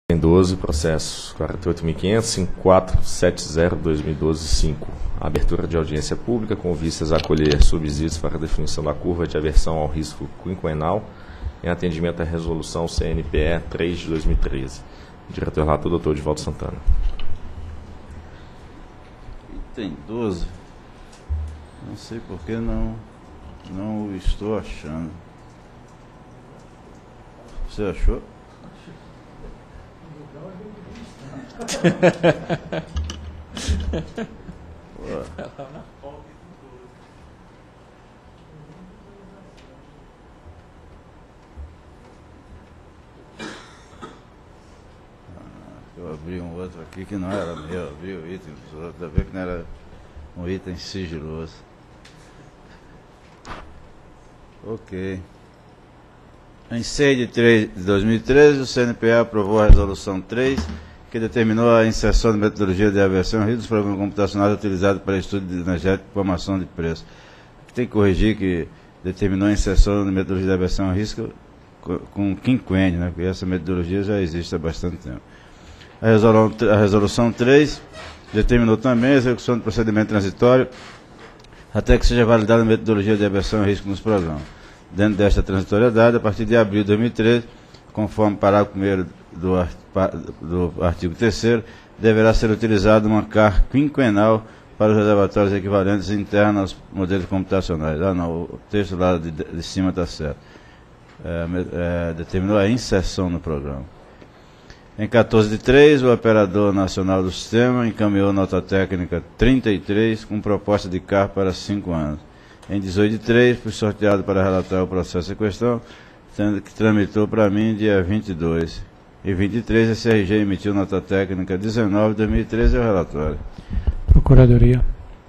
Em 12, processo 48.500.5470/2012-5. Abertura de audiência pública com vistas a acolher subsídios para a definição da curva de aversão ao risco quinquenal em atendimento à resolução CNPE 3 de 2013. Diretor relator, doutor Divaldo Santana. Item 12. Não sei por que não o estou achando. Você achou? Eu abri um outro aqui que não era meu, abri o item dos outros, ainda bem que não era um item sigiloso. Ok. Em 6 de 3 de 2013, o CNPE aprovou a resolução 3, que determinou a inserção de metodologia de aversão ao risco dos programas computacionais utilizados para estudo de energética e formação de preço. Aqui tem que corrigir que determinou a inserção de metodologia de aversão ao risco com quinquênio, né? Porque essa metodologia já existe há bastante tempo. A resolução 3 determinou também a execução do procedimento transitório até que seja validada a metodologia de aversão ao risco nos programas. Dentro desta transitoriedade, a partir de abril de 2013, conforme o parágrafo 1º do artigo 3º, deverá ser utilizada uma CAR quinquenal para os reservatórios equivalentes internos aos modelos computacionais. Ah, não, o texto lá de cima está certo. Determinou a inserção no programa. Em 14 de 3, o Operador Nacional do Sistema encaminhou nota técnica 33 com proposta de CAR para 5 anos. Em 18 de 3, fui sorteado para relatar o processo em questão, sendo que tramitou para mim dia 22. Em 23, a CRG emitiu nota técnica 19 de 2013 ao relatório. Procuradoria.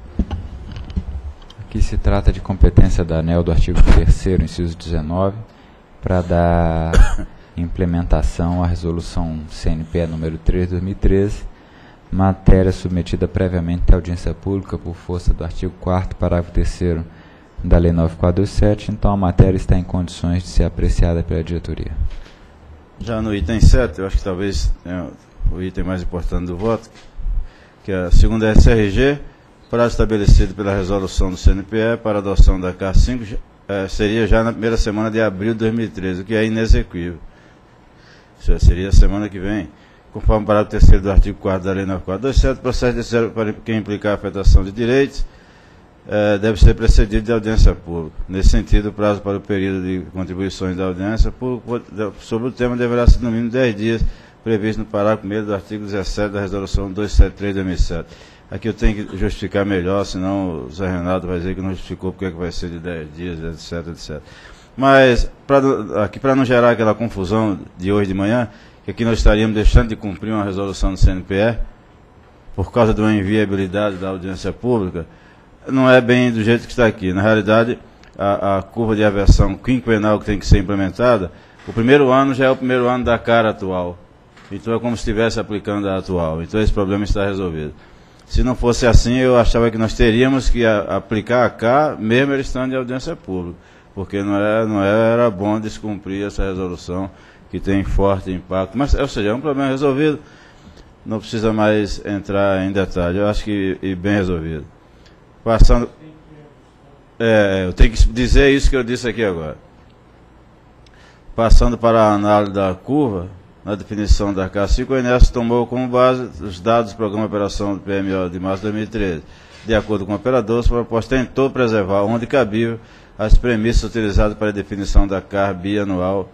Aqui se trata de competência da ANEEL do artigo 3º, inciso 19, para dar implementação à resolução CNPE número 3 de 2013, matéria submetida previamente à audiência pública por força do artigo 4º, parágrafo 3º da Lei 9427, então a matéria está em condições de ser apreciada pela diretoria. Já no item 7, eu acho que talvez é o item mais importante do voto, que é, segundo a SRG, prazo estabelecido pela resolução do CNPE para adoção da CAR 5 seria já na primeira semana de abril de 2013, o que é inexequível. Isso seria a semana que vem. Conforme o parágrafo 3º do artigo 4º da Lei 9427, o processo decisório para que implicar a afetação de direitos deve ser precedido de audiência pública. Nesse sentido, o prazo para o período de contribuições da audiência sobre o tema deverá ser no mínimo 10 dias, previsto no parágrafo 1º do artigo 17 da Resolução 273 de 2007. Aqui eu tenho que justificar melhor, senão o Zé Renato vai dizer que não justificou porque vai ser de 10 dias, etc, etc. Mas, aqui para não gerar aquela confusão de hoje de manhã, que aqui nós estaríamos deixando de cumprir uma resolução do CNPE, por causa de uma inviabilidade da audiência pública, não é bem do jeito que está aqui. Na realidade, a curva de aversão quinquenal que tem que ser implementada, o primeiro ano já é o primeiro ano da CAR atual. Então é como se estivesse aplicando a atual. Então esse problema está resolvido. Se não fosse assim, eu achava que nós teríamos que aplicar a CAR, mesmo ele estando em audiência pública, porque não era bom descumprir essa resolução que tem forte impacto. Mas, ou seja, é um problema resolvido, não precisa mais entrar em detalhe. Eu acho que bem resolvido. Passando. Eu tenho que dizer isso que eu disse aqui agora. Passando para a análise da curva, na definição da CAR5, o INES tomou como base os dados do Programa de Operação do PMO de março de 2013. De acordo com o operador, a proposta tentou preservar, onde cabível, as premissas utilizadas para a definição da CAR bianual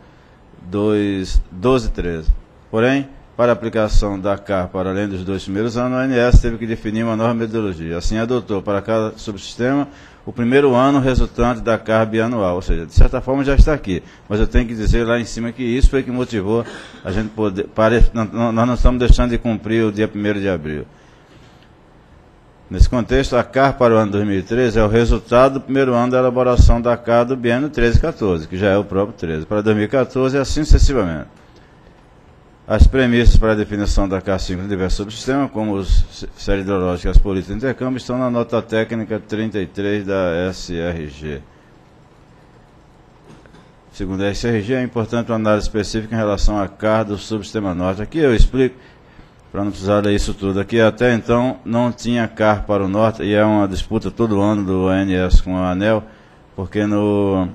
1213. Porém, para a aplicação da CAR para além dos 2 primeiros anos, a ANS teve que definir uma nova metodologia. Assim, adotou para cada subsistema o primeiro ano resultante da CAR bianual. Ou seja, de certa forma já está aqui. Mas eu tenho que dizer lá em cima que isso foi que motivou a gente poder... Nós não estamos deixando de cumprir o dia 1º de abril. Nesse contexto, a CAR para o ano 2013 é o resultado do primeiro ano da elaboração da CAR do biênio 13-14, que já é o próprio 13. Para 2014, assim sucessivamente. As premissas para a definição da CAR5 no diversos subsistemas, como os séries hidrológicas e as políticas de intercâmbio, estão na nota técnica 33 da SRG. segundo a SRG, é importante uma análise específica em relação à CAR do subsistema norte. Aqui eu explico, para não precisar ler isso tudo. Aqui até então não tinha CAR para o norte, e é uma disputa todo ano do ANS com a ANEEL, porque no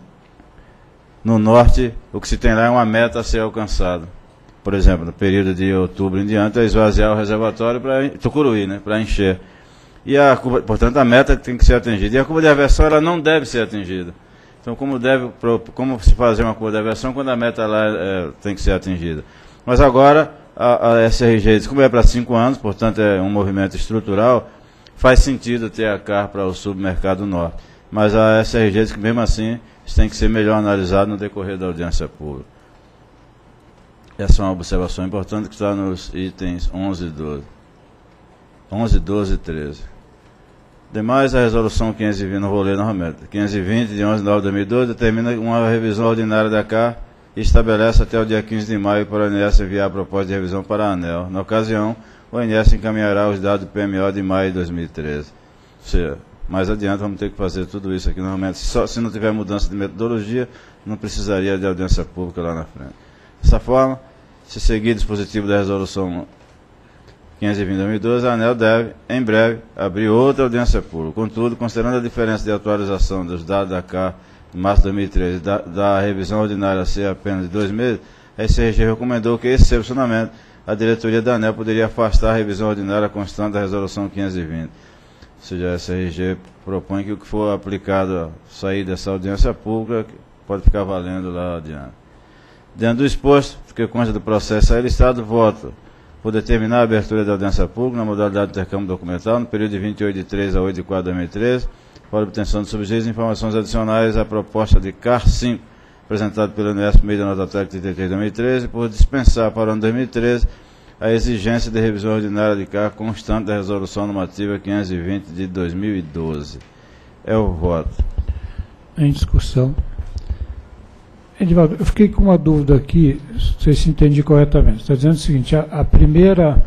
norte o que se tem lá é uma meta a ser alcançada. Por exemplo, no período de outubro em diante, é esvaziar o reservatório para Tucuruí, né, para encher. E portanto, a meta tem que ser atingida. E a curva de aversão ela não deve ser atingida. Então, como se fazer uma curva de aversão quando a meta lá tem que ser atingida? Mas agora, a SRG diz, como é para 5 anos, portanto é um movimento estrutural, faz sentido ter a CAR para o submercado norte. Mas a SRG diz que mesmo assim, isso tem que ser melhor analisado no decorrer da audiência pública. Essa é uma observação importante que está nos itens 11 e 12. 11, 12 e 13. Demais, a resolução 520, não vou ler novamente, 520 de 11 de 9 de 2012 determina uma revisão ordinária da CAR e estabelece até o dia 15 de maio para o ANS enviar a proposta de revisão para a ANEEL. Na ocasião, o ANS encaminhará os dados do PMO de maio de 2013. Ou seja, mais adiante vamos ter que fazer tudo isso aqui normalmente. Se não tiver mudança de metodologia, não precisaria de audiência pública lá na frente. Dessa forma, se seguir o dispositivo da resolução 520 de 2012, a ANEEL deve, em breve, abrir outra audiência pública. Contudo, considerando a diferença de atualização dos dados da CAR de março de 2013 e da revisão ordinária ser apenas de 2 meses, a SRG recomendou que, excepcionalmente, a diretoria da ANEEL poderia afastar a revisão ordinária constante da resolução 520. Ou seja, a SRG propõe que o que for aplicado sair dessa audiência pública pode ficar valendo lá adiante. Dentro do exposto, que consta do processo aí listado, voto por determinar a abertura da audiência pública na modalidade de intercâmbio documental no período de 28 de 3 a 8 de 4 de 2013, para obtenção de subsídios e informações adicionais à proposta de CAR 5, apresentada pelo ANS por meio da nota técnica 33 de 2013, por dispensar para o ano 2013 a exigência de revisão ordinária de CAR constante da resolução normativa 520 de 2012. É o voto. Em discussão. Edivaldo, eu fiquei com uma dúvida aqui, não sei se entendi corretamente. Está dizendo o seguinte, a primeira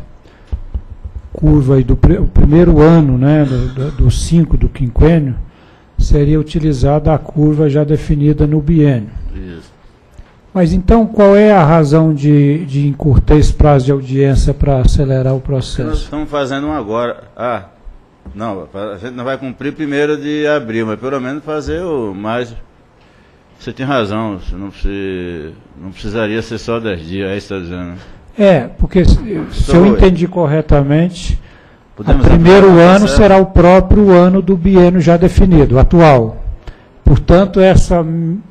curva, aí o primeiro ano, né, do 5 do quinquênio, seria utilizada a curva já definida no biênio. Isso. Mas então, qual é a razão de encurtar esse prazo de audiência para acelerar o processo? Nós estamos fazendo um agora. Não, a gente não vai cumprir 1º de abril, mas pelo menos fazer o mais... Você tem razão, não precisaria ser só 10 dias, é isso que está dizendo. Porque se eu entendi corretamente, o primeiro ano será o próprio ano do biênio já definido, atual. Portanto, essa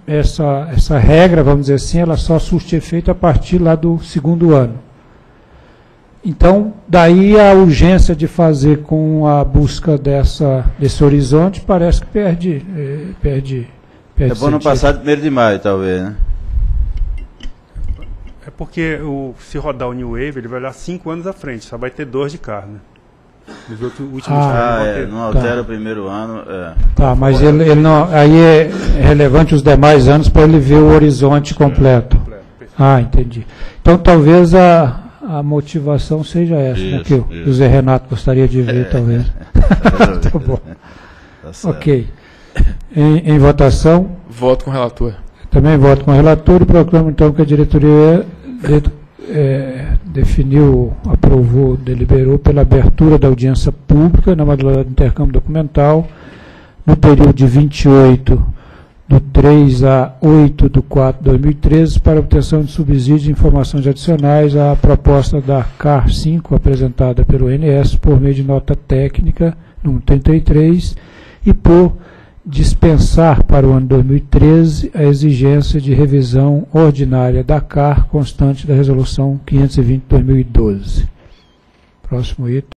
regra, vamos dizer assim, ela só surte efeito a partir lá do 2º ano. Então, daí a urgência de fazer com a busca desse horizonte parece que perde é bom não passar de 1º de maio, talvez, né? É porque se rodar o New Wave, ele vai olhar 5 anos à frente, só vai ter 2 de CAR, né? Os últimos não altera o primeiro ano. Tá, mas ele não. Aí é relevante os demais anos para ele ver o horizonte completo. Entendi. Então talvez a motivação seja essa, isso, né, que o Zé Renato gostaria de ver, talvez. Tá bom. Tá ok. Em votação. Voto com o relator. Também voto com o relator e proclamo então que a diretoria aprovou, deliberou pela abertura da audiência pública na modalidade de intercâmbio documental no período de 28 do 3 a 8 do 4 de 2013 para obtenção de subsídios e informações adicionais à proposta da CAR 5 apresentada pelo ANS por meio de nota técnica número 33 e por dispensar para o ano 2013 a exigência de revisão ordinária da CAR constante da resolução 520/2012. Próximo item.